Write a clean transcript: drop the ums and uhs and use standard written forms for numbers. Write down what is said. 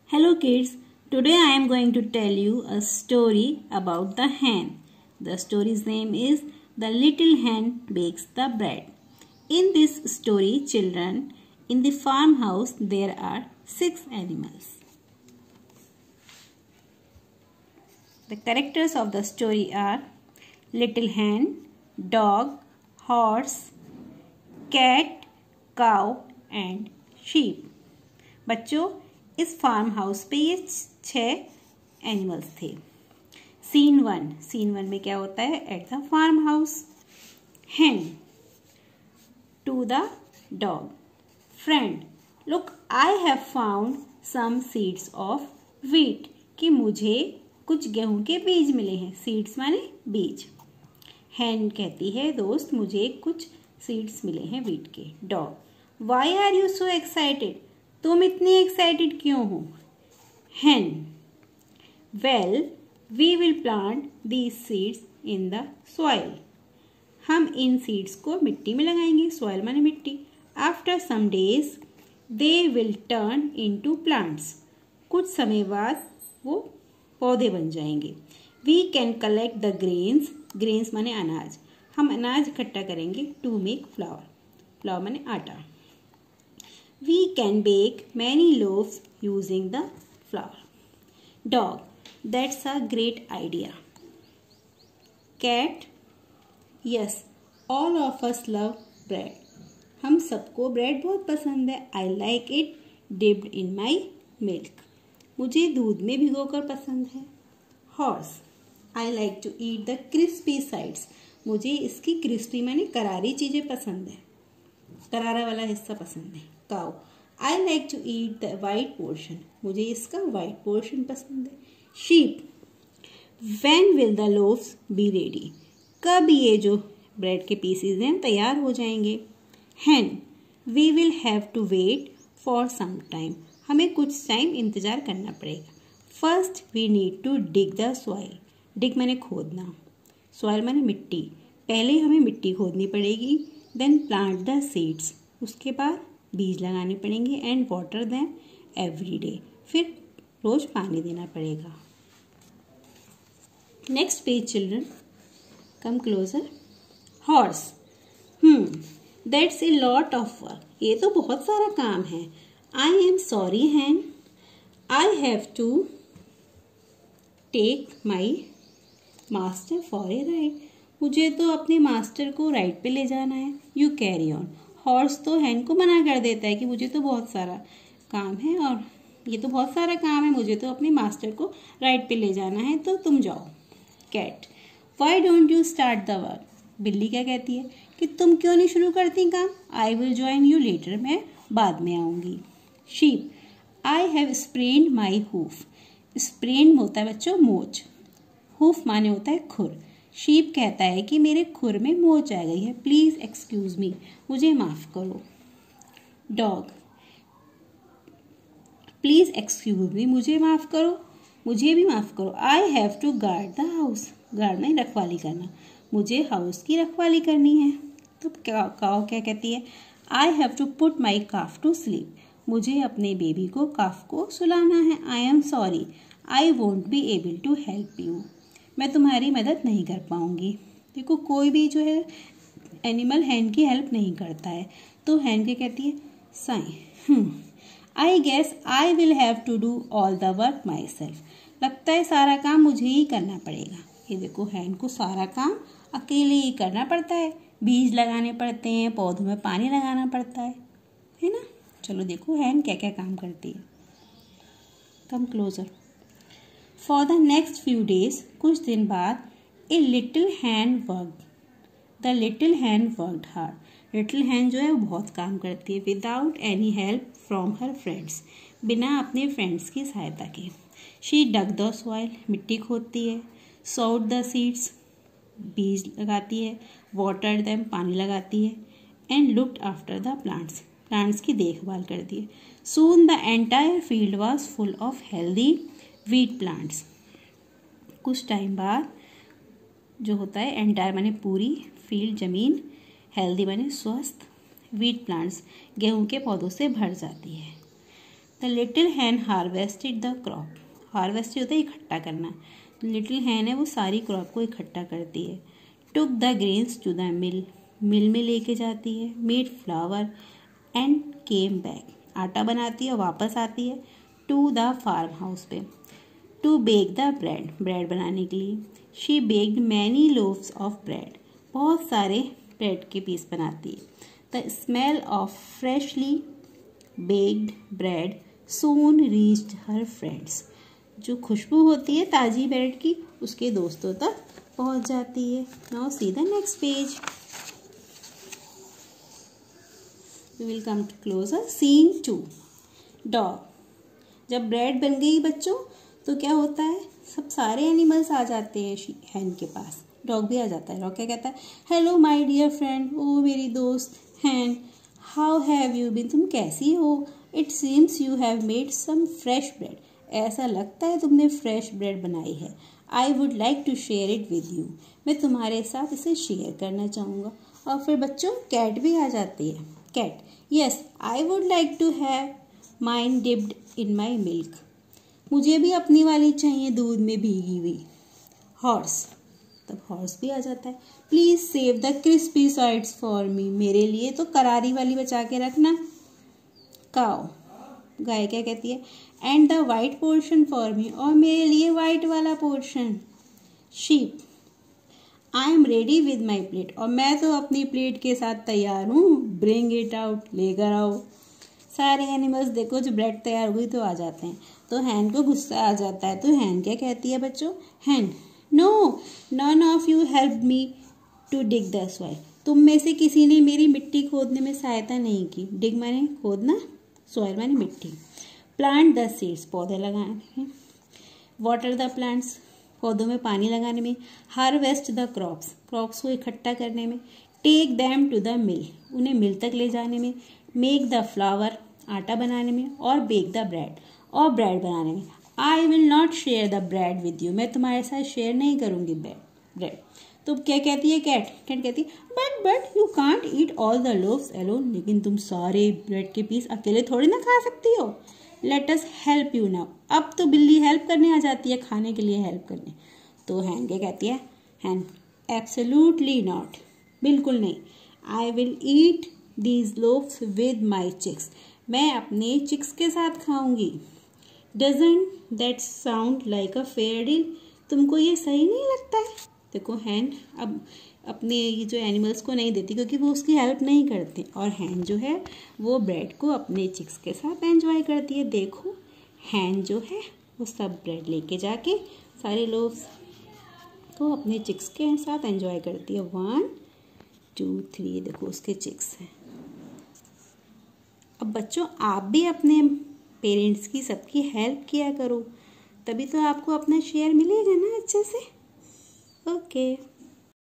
Hello kids, today I am going to tell you a story about the hen. The story's name is The Little Hen Bakes the Bread. In this story, children, in the farmhouse there are 6 animals. The characters of the story are little hen, dog, horse, cat, cow and sheep. बच्चों, इस farm house पे ये 6 animals थे. Scene one में क्या होता है? At the farm house. hen to the dog. Friend, look I have found some seeds of wheat. कि मुझे कुछ गेहूं के बीज मिले हैं. सीड्स माने बीज. hen कहती है, दोस्त मुझे कुछ सीड्स मिले हैं व्हीट के. Dog, why are you so excited? तुम इतनी एक्साइटेड क्यों हो? hen, well, we will plant these seeds in the soil. हम इन सीड्स को मिट्टी में लगाएंगे. soil माने मिट्टी. After some days, they will turn into plants. कुछ समय बाद वो पौधे बन जाएंगे. We can collect the grains. grains माने अनाज. हम अनाज इकट्ठा करेंगे to make flour. flour माने आटा. We can bake many loaves using the flour. Dog, that's a great idea. Cat, yes, all of us love bread. हम सबको ब्रेड बहुत पसंद है. I like it dipped in my milk. मुझे दूध में भिगोकर पसंद है. Horse, I like to eat the crispy sides. मुझे इसकी क्रिस्पी माने करारी चीजें पसंद है. करारा वाला हिस्सा पसंद है. Cow, I like to eat the white portion. मुझे इसका white portion पसंद है. Sheep, when will the loaves be ready? कब ये जो ब्रेड के पीसेस हैं तैयार हो जाएंगे. Hen, we will have to wait for some time. हमें कुछ टाइम इंतजार करना पड़ेगा. First we need to dig the soil. dig माने खोदना. soil माने मिट्टी. पहले हमें मिट्टी खोदनी पड़ेगी. Then plant the seeds. उसके बाद बीज लगाने पड़ेंगे. And water them every day. फिर रोज पानी देना पड़ेगा. Next page children, come closer. Horse, that's a lot of work. ये तो बहुत सारा काम है. I am sorry hen, I have to take my master for a ride. मुझे तो अपने मास्टर को राइड पे ले जाना है. You carry on. हॉर्स तो hen को मना कर देता है कि मुझे तो बहुत सारा काम है और ये तो बहुत सारा काम है, मुझे तो अपने मास्टर को राइड पे ले जाना है, तो तुम जाओ. Cat, why don't you start the work. बिल्ली क्या कहती है कि तुम क्यों नहीं शुरू करती काम. I will join you later. मैं बाद में आऊँगी. Sheep, I have sprained my hoof. Sprained होता है बच्चों मोच. हूफ माने होता है खुर. शीप कहता है कि मेरे खुर में मोच आ गई है. Please excuse me. मुझे माफ करो. Dog, please excuse me. मुझे माफ करो. मुझे भी माफ करो. I have to guard the house. Guard नहीं, रखवाली करना. मुझे हाउस की रखवाली करनी है. तो काऊ क्या कहती है? I have to put my calf to sleep. मुझे अपने बेबी को काफ को सुलाना है. I am sorry, I won't be able to help you. मैं तुम्हारी मदद नहीं कर पाऊंगी. देखो, कोई भी जो है एनिमल hen की हेल्प नहीं करता है. तो hen क्या कहती है? साई, I guess I will have to do all the work myself. लगता है सारा काम मुझे ही करना पड़ेगा. ये देखो, hen को सारा काम अकेले ही करना पड़ता है. बीज लगाने पड़ते हैं, पौधों में पानी लगाना पड़ता है ना. चलो देखो hen क्या क्या काम करती है. Come closer. For the next few days, कुछ दिन बाद, a little hen worked. The little hen worked hard. Little hen जो है वो बहुत काम करती है. Without any help from her friends. बिना अपने फ्रेंड्स की सहायता के. She dug the soil. मिट्टी खोदती है. Sowed the seeds. बीज लगाती है. Water them. पानी लगाती है. And looked after the plants. Plants की देखभाल करती है. Soon the entire field was full of healthy wheat plants. कुछ टाइम बाद जो होता है, एंटायर माने पूरी, फील्ड जमीन, हेल्दी माने स्वस्थ, व्हीट प्लांट्स गेहूं के पौधों से भर जाती है. The little hen harvested the crop. Harvested होता है इकट्ठा करना, लिटिल हैन है वो सारी क्रॉप को इकट्ठा करती है। Took the grains to the mill, mill में लेके जाती है। Made flour and came back, आटा बनाती है और वापस आती है। टू द फार्म हाउस पे, to bake the bread, bread बनाने के लिए। She baked many loaves of bread, बहुत सारे ब्रेड के पीस बनाती है। The smell of freshly baked bread soon reached her friends, जो खुशबू होती है ताज़ी ब्रेड की उसके दोस्तों तक पहुंच जाती है। Now see the next page. We will come to closer. Scene 2, dog. जब ब्रेड बन गई बच्चों तो क्या होता है, सब सारे एनिमल्स आ जाते हैं हैन के पास, डॉग भी आ जाता है। डॉग क्या कहता है, हेलो माय डियर फ्रेंड, ओ मेरी दोस्त hen, how have you been, तुम कैसी हो। It seems you have made some fresh bread, ऐसा लगता है तुमने फ्रेश ब्रेड बनाई है। I would like to share it with you, मैं तुम्हारे साथ इसे शेयर करना चाहूँगा। और फिर बच्चों कैट भी आ जाती है। Cat, yes I would like to have mine dipped in my milk, मुझे भी अपनी वाली चाहिए दूध में भीगी हुई। हॉर्स, तब हॉर्स भी आ जाता है। Please save the crispy sides for me, मेरे लिए तो करारी वाली बचा के रखना। काओ, गाय क्या कहती है, and the white portion for me, और मेरे लिए वाइट वाला portion. Sheep, I am ready with my plate, और मैं तो अपनी प्लेट के साथ तैयार हूँ। ब्रिंग इट आउट, लेकर आओ। सारे एनिमल्स देखो जो ब्रेड तैयार हुई तो आ जाते हैं। तो हैन को गुस्सा आ जाता है, तो हैन क्या कहती है बच्चों, hen, no none of you help me to dig the soil, तुम में से किसी ने मेरी मिट्टी खोदने में सहायता नहीं की। डिग माने खोदना, सॉइल माने मिट्टी। प्लांट द सीड्स, पौधे लगाने में। वाटर द प्लांट्स, पौधों में पानी लगाने में। हार्वेस्ट द क्रॉप्स, क्रॉप्स को इकट्ठा करने में। Take them to the mill, उन्हें मिल तक ले जाने में। मेक द फ्लावर, आटा बनाने में। और बेक द ब्रेड, और ब्रेड बनाने में। I will not share the bread with you, मैं तुम्हारे साथ शेयर नहीं करूँगी ब्रेड। तो क्या कहती है कैट, कैट कहती है but you can't eat all the loaves alone, लेकिन तुम सारे ब्रेड के पीस अकेले थोड़ी ना खा सकती हो। Let us help you now, अब तो बिल्ली हेल्प करने आ जाती है, खाने के लिए हेल्प करने। तो हैन क्या कहती है, हैन, एब्सोल्युटली नॉट, बिल्कुल नहीं। I will eat these loaves with my chicks, मैं अपने चिक्स के साथ खाऊंगी। Doesn't that sound like a fair deal, तुमको ये सही नहीं लगता है। देखो हैन अब अपने ये जो एनिमल्स को नहीं देती क्योंकि वो उसकी हेल्प नहीं करते, और हैन जो है वो ब्रेड को अपने चिक्स के साथ एंजॉय करती है। देखो हैन जो है वो सब ब्रेड लेके जाके सारे लोग को अपने चिक्स के साथ एंजॉय करती है। 1 2 3, देखो उसके चिक्स हैं। अब बच्चों आप भी अपने पेरेंट्स की सबकी हेल्प किया करो, तभी तो आपको अपना शेयर मिलेगा ना अच्छे से। ओके।